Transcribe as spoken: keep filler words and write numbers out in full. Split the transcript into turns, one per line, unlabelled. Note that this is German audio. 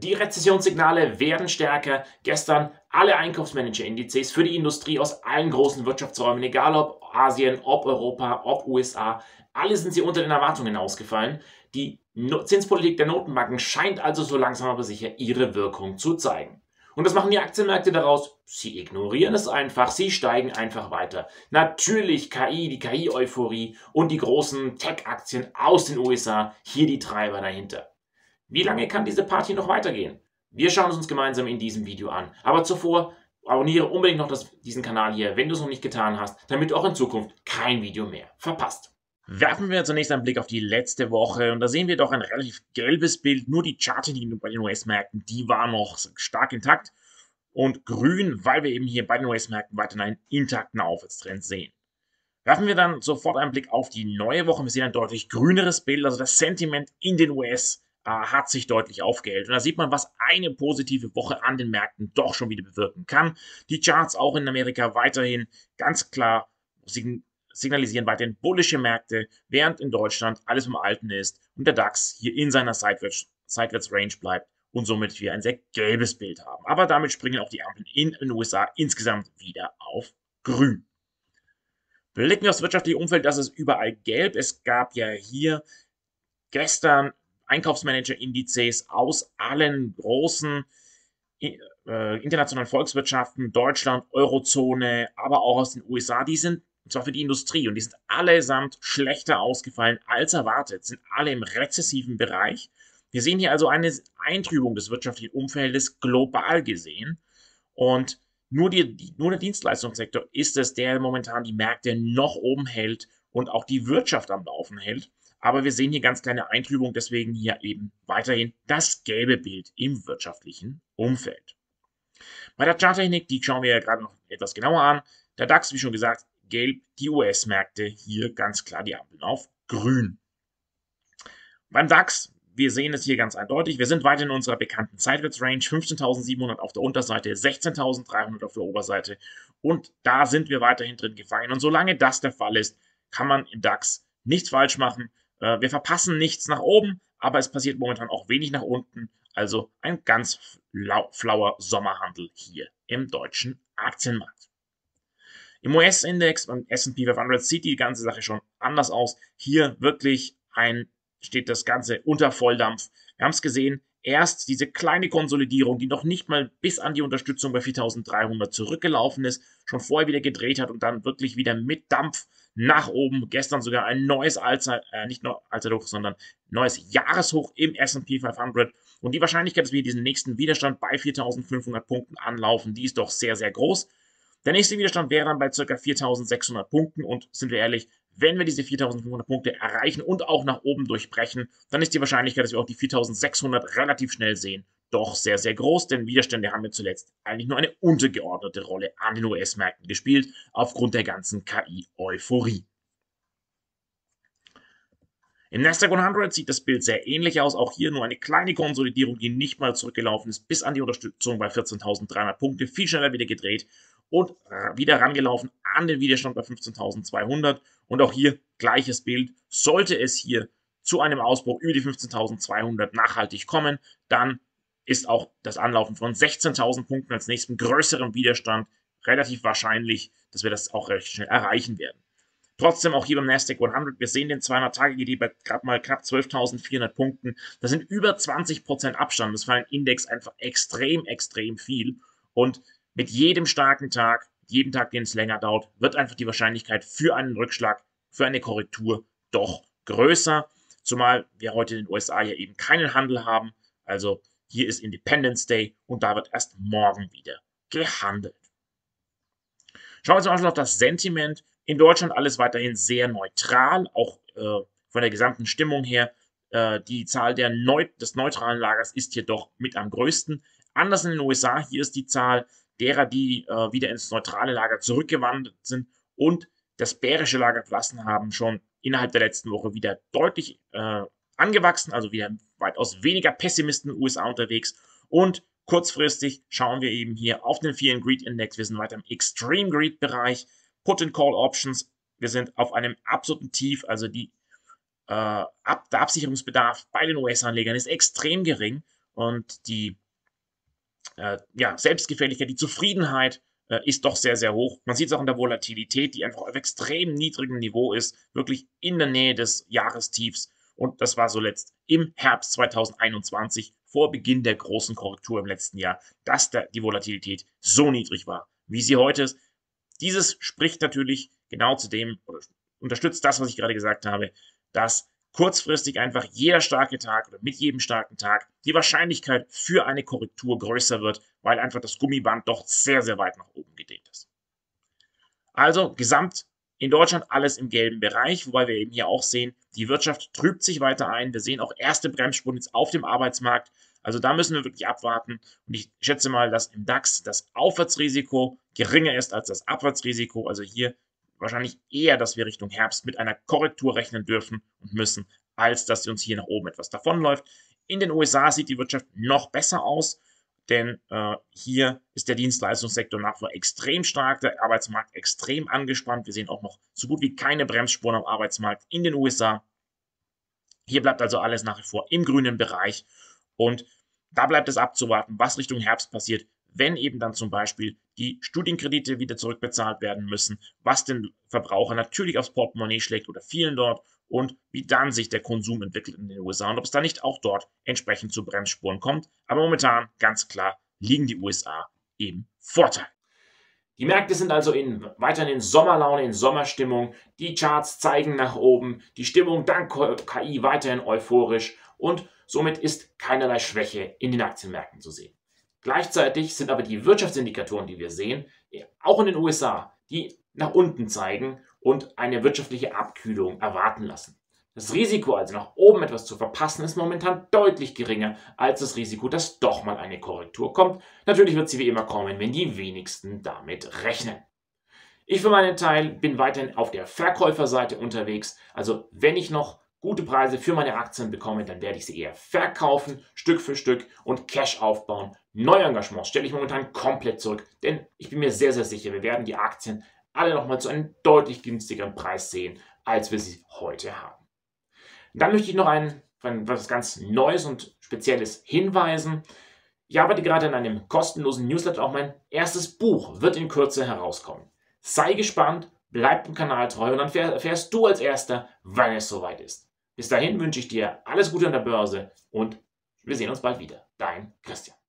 Die Rezessionssignale werden stärker. Gestern alle Einkaufsmanager-Indizes für die Industrie aus allen großen Wirtschaftsräumen, egal ob Asien, ob Europa, ob U S A, alle sind sie unter den Erwartungen ausgefallen. Die No- Zinspolitik der Notenbanken scheint also so langsam aber sicher ihre Wirkung zu zeigen. Und was machen die Aktienmärkte daraus? Sie ignorieren es einfach, sie steigen einfach weiter. Natürlich K I, die K I-Euphorie und die großen Tech-Aktien aus den U S A, hier die Treiber dahinter. Wie lange kann diese Party noch weitergehen? Wir schauen es uns gemeinsam in diesem Video an. Aber zuvor abonniere unbedingt noch das, diesen Kanal hier, wenn du es noch nicht getan hast, damit du auch in Zukunft kein Video mehr verpasst. Werfen wir zunächst einen Blick auf die letzte Woche und da sehen wir doch ein relativ gelbes Bild. Nur die Charttechnik bei den U S-Märkten, die war noch stark intakt und grün, weil wir eben hier bei den U S-Märkten weiterhin einen intakten Aufwärtstrend sehen. Werfen wir dann sofort einen Blick auf die neue Woche. Wir sehen ein deutlich grüneres Bild, also das Sentiment in den U S äh, hat sich deutlich aufgehellt. Und da sieht man, was eine positive Woche an den Märkten doch schon wieder bewirken kann. Die Charts auch in Amerika weiterhin ganz klar sign signalisieren weiterhin bullische Märkte, während in Deutschland alles im Alten ist und der DAX hier in seiner Seitwärts, Seitwärts-Range bleibt und somit wir ein sehr gelbes Bild haben. Aber damit springen auch die Ampeln in den U S A insgesamt wieder auf grün. Blicken wir aufs wirtschaftliche Umfeld, das ist überall gelb. Es gab ja hier gestern Einkaufsmanager-Indizes aus allen großen äh, internationalen Volkswirtschaften, Deutschland, Eurozone, aber auch aus den U S A. Die sind, und zwar für die Industrie, und die sind allesamt schlechter ausgefallen als erwartet, sind alle im rezessiven Bereich. Wir sehen hier also eine Eintrübung des wirtschaftlichen Umfeldes global gesehen und nur, die, die, nur der Dienstleistungssektor ist es, der momentan die Märkte noch oben hält und auch die Wirtschaft am Laufen hält. Aber wir sehen hier ganz kleine Eintrübung, deswegen hier eben weiterhin das gelbe Bild im wirtschaftlichen Umfeld. Bei der Charttechnik, die schauen wir ja gerade noch etwas genauer an. Der DAX, wie schon gesagt, gelb, die U S-Märkte hier ganz klar die Ampeln auf grün. Beim DAX, wir sehen es hier ganz eindeutig, wir sind weiter in unserer bekannten Seitwärtsrange, fünfzehntausendsiebenhundert auf der Unterseite, sechzehntausenddreihundert auf der Oberseite und da sind wir weiterhin drin gefangen. Und solange das der Fall ist, kann man im DAX nichts falsch machen. Wir verpassen nichts nach oben, aber es passiert momentan auch wenig nach unten, also ein ganz flauer Sommerhandel hier im deutschen Aktienmarkt. Im U S-Index, beim S und P fünfhundert, sieht die ganze Sache schon anders aus. Hier wirklich ein steht das Ganze unter Volldampf. Wir haben es gesehen, erst diese kleine Konsolidierung, die noch nicht mal bis an die Unterstützung bei viertausenddreihundert zurückgelaufen ist, schon vorher wieder gedreht hat und dann wirklich wieder mit Dampf nach oben. Gestern sogar ein neues Allzeit, äh, nicht nur Allzeithoch, sondern neues Jahreshoch im S und P fünfhundert. Und die Wahrscheinlichkeit, dass wir diesen nächsten Widerstand bei viertausendfünfhundert Punkten anlaufen, die ist doch sehr, sehr groß. Der nächste Widerstand wäre dann bei ca. viertausendsechshundert Punkten und sind wir ehrlich, wenn wir diese viertausendfünfhundert Punkte erreichen und auch nach oben durchbrechen, dann ist die Wahrscheinlichkeit, dass wir auch die viertausendsechshundert relativ schnell sehen, doch sehr, sehr groß, denn Widerstände haben ja zuletzt eigentlich nur eine untergeordnete Rolle an den U S-Märkten gespielt, aufgrund der ganzen K I-Euphorie. Im Nasdaq hundert sieht das Bild sehr ähnlich aus, auch hier nur eine kleine Konsolidierung, die nicht mal zurückgelaufen ist, bis an die Unterstützung bei vierzehntausenddreihundert Punkte, viel schneller wieder gedreht und wieder rangelaufen an den Widerstand bei fünfzehntausendzweihundert. Und auch hier gleiches Bild. Sollte es hier zu einem Ausbruch über die fünfzehntausendzweihundert nachhaltig kommen, dann ist auch das Anlaufen von sechzehntausend Punkten als nächsten größeren Widerstand relativ wahrscheinlich, dass wir das auch recht schnell erreichen werden. Trotzdem auch hier beim Nasdaq hundert, wir sehen den zweihundert-Tage-G D bei gerade mal knapp zwölftausendvierhundert Punkten. Das sind über zwanzig Prozent Abstand. Das ist für einen Index einfach extrem, extrem viel. Und mit jedem starken Tag, jedem Tag, den es länger dauert, wird einfach die Wahrscheinlichkeit für einen Rückschlag, für eine Korrektur doch größer. Zumal wir heute in den U S A ja eben keinen Handel haben. Also hier ist Independence Day und da wird erst morgen wieder gehandelt. Schauen wir zum Beispiel auf das Sentiment. In Deutschland alles weiterhin sehr neutral, auch äh, von der gesamten Stimmung her. Äh, die Zahl der Neu des neutralen Lagers ist hier doch mit am größten. Anders in den U S A, hier ist die Zahl derer, die äh, wieder ins neutrale Lager zurückgewandert sind und das bärische Lager verlassen haben, schon innerhalb der letzten Woche wieder deutlich äh, angewachsen, also wieder weitaus weniger Pessimisten in den U S A unterwegs. Und kurzfristig schauen wir eben hier auf den Fear and Greed Index. Wir sind weiter im Extreme Greed Bereich. Put and Call Options. Wir sind auf einem absoluten Tief, also die, äh, ab, der Absicherungsbedarf bei den U S-Anlegern ist extrem gering
und die äh, ja, Selbstgefälligkeit, die Zufriedenheit äh, ist doch sehr, sehr hoch. Man sieht es auch in der Volatilität, die einfach auf extrem niedrigem Niveau ist, wirklich in der Nähe des Jahrestiefs. Und das war zuletzt im Herbst zweitausendeinundzwanzig, vor Beginn der großen Korrektur im letzten Jahr, dass der, die Volatilität so niedrig war, wie sie heute ist. Dieses spricht natürlich genau zu dem, oder unterstützt das, was ich gerade gesagt habe, dass kurzfristig einfach jeder starke Tag oder mit jedem starken Tag die Wahrscheinlichkeit für eine Korrektur größer wird, weil einfach das Gummiband doch sehr, sehr weit nach oben gedehnt ist. Also gesamt in Deutschland alles im gelben Bereich, wobei wir eben hier auch sehen, die Wirtschaft trübt sich weiter ein. Wir sehen auch erste Bremsspuren jetzt auf dem Arbeitsmarkt. Also da müssen wir wirklich abwarten. Und ich schätze mal, dass im DAX das Aufwärtsrisiko geringer ist als das Abwärtsrisiko. Also hier wahrscheinlich eher, dass wir Richtung Herbst mit einer Korrektur rechnen dürfen und müssen, als dass uns hier nach oben etwas davonläuft. In den U S A sieht die Wirtschaft noch besser aus, denn äh, hier ist der Dienstleistungssektor nach wie vor extrem stark, der Arbeitsmarkt extrem angespannt. Wir sehen auch noch so gut wie keine Bremsspuren am Arbeitsmarkt in den U S A. Hier bleibt also alles nach wie vor im grünen Bereich und da bleibt es abzuwarten, was Richtung Herbst passiert, wenn eben dann zum Beispiel die Studienkredite wieder zurückbezahlt werden müssen, was den Verbraucher natürlich aufs Portemonnaie schlägt oder vielen dort und wie dann sich der Konsum entwickelt in den U S A und ob es da nicht auch dort entsprechend zu Bremsspuren kommt. Aber momentan, ganz klar, liegen die U S A im Vorteil.
Die Märkte sind also in, weiterhin in Sommerlaune, in Sommerstimmung. Die Charts zeigen nach oben. Die Stimmung dank K I weiterhin euphorisch und somit ist keinerlei Schwäche in den Aktienmärkten zu sehen. Gleichzeitig sind aber die Wirtschaftsindikatoren, die wir sehen, auch in den U S A, die nach unten zeigen und eine wirtschaftliche Abkühlung erwarten lassen. Das Risiko, also nach oben etwas zu verpassen, ist momentan deutlich geringer als das Risiko, dass doch mal eine Korrektur kommt. Natürlich wird sie wie immer kommen, wenn die wenigsten damit rechnen. Ich für meinen Teil bin weiterhin auf der Verkäuferseite unterwegs. Also wenn ich noch gute Preise für meine Aktien bekomme, dann werde ich sie eher verkaufen, Stück für Stück und Cash aufbauen. Neuengagements stelle ich momentan komplett zurück, denn ich bin mir sehr, sehr sicher, wir werden die Aktien alle nochmal zu einem deutlich günstigeren Preis sehen, als wir sie heute haben. Dann möchte ich noch ein, ein was ganz Neues und Spezielles hinweisen. Ich arbeite gerade an einem kostenlosen Newsletter. Auch mein erstes Buch wird in Kürze herauskommen. Sei gespannt, bleib dem Kanal treu und dann erfährst du als Erster, wann es soweit ist. Bis dahin wünsche ich dir alles Gute an der Börse und wir sehen uns bald wieder. Dein Christian.